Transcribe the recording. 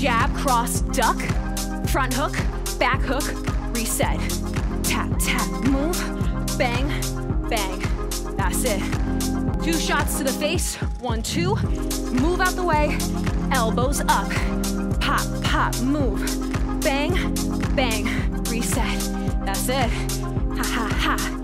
Jab, cross, duck, front hook, back hook, reset. Tap, tap, move, bang, bang. That's it. 2 shots to the face, 1, 2. Move out the way, elbows up. Pop, pop, move. Bang, bang, reset. That's it. Ha, ha, ha.